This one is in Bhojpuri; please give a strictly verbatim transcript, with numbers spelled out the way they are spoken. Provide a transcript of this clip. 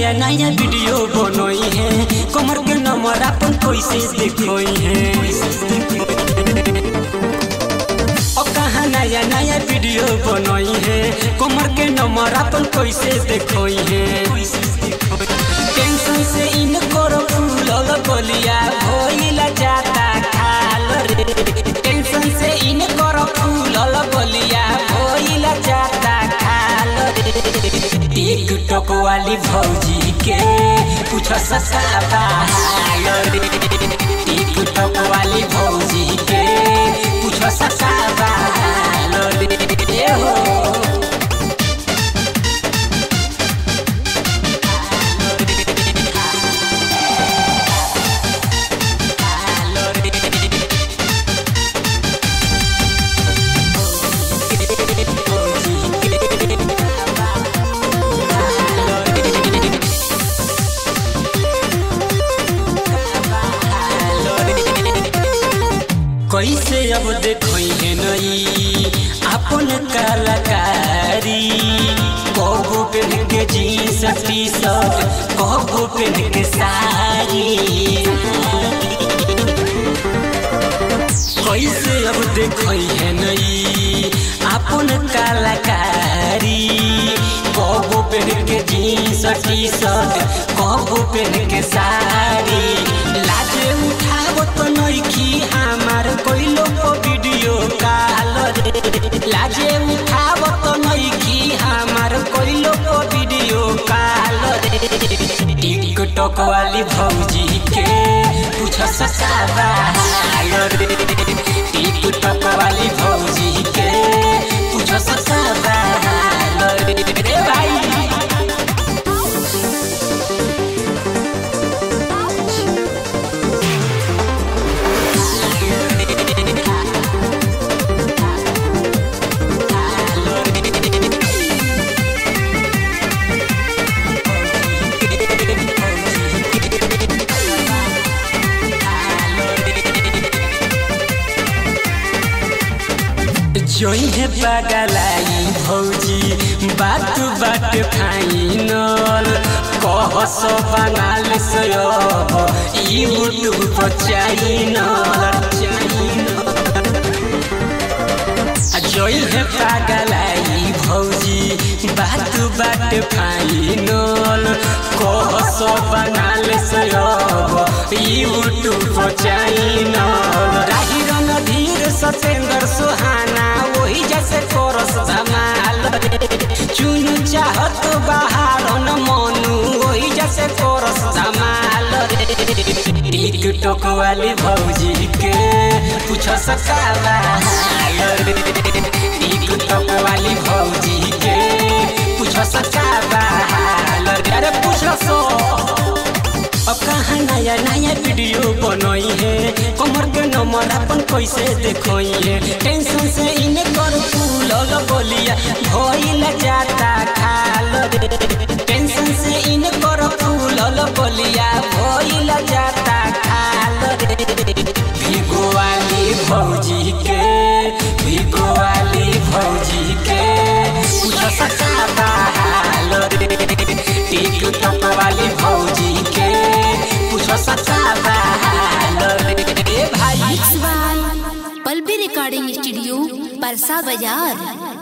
नया नया वीडियो बनोई है, कमर के नंबर अपन कैसे देखोई है। और कहाँ नया नया वीडियो बनोई है, कमर के नंबर अपन कैसे देखोई है। टेंशन से इनको फूलल बलिया भइला जाता खाल रे। टेंशन से इनको फूलल बलिया भइला जाता खाल रे। टिकटॉक वाली भौजी के कुछ सस्ता हाल रे। टिकटॉक वाली भौजी के कुछ सस्ता हाल रे हो। कैसे अब देखई है नई अपन कलाकारी। कबो पहन के जीन्स टी शर्ट, कबो पहन के साड़ी। कैसे अब देखई है नई अपन कलाकारी। कबो पहन के जीन्स टी शर्ट, कबो पहन के साड़ी। लाजे उठाव तो नइखी हमार कोई लोग वीडियो कॉल रे। लाजे उठाव तो नइखी हमार कोई लोग वीडियो कॉल रे। टिकटॉक वाली भौजी के कुछ सस्ता हाल रे। टिकटॉक वाली भौजी के कुछ सस्ता हाल रे भाई। जोई है पगलाई भौजी बात बात फाइनल। कह सो बंगाल से अब यूट्यूब पर चैनल। जोई है पगलाई भौजी बात बात फाइनल। कह सो बंगाल से अब यूट्यूब पर चैनल। राही रणधीर सतेंद्र सुहाना वही जैसे कोरस धमाल रे। चुनु चाहत बाहर न मनु वही जैसे कोरस धमाल रे। टिकटॉक वाली भौजी के कुछ सस्ता हाल रे। टिकटॉक वाली भौजी के कुछ सस्ता हाल रे। अरे पूछ सो अब कहाँ नया नया वीडियो बनोई है, कमर के नंबर अपन कैसे देखोई है। टेंशन से इन्हें कर फूलल बलिया भइला जाता खाल रे। टेंशन से इन्हें कर फूलल बलिया भइला जाता खाल रे। भिगो वाली भौजी के भिगो वाली भौजी के कुछ सस्ता हाल रे। टिकटॉक वाली भौजी के कुछ सस्ता हाल रे भाई। पल्बी रिकॉर्डिंग स्टूडियो परसा बाजार।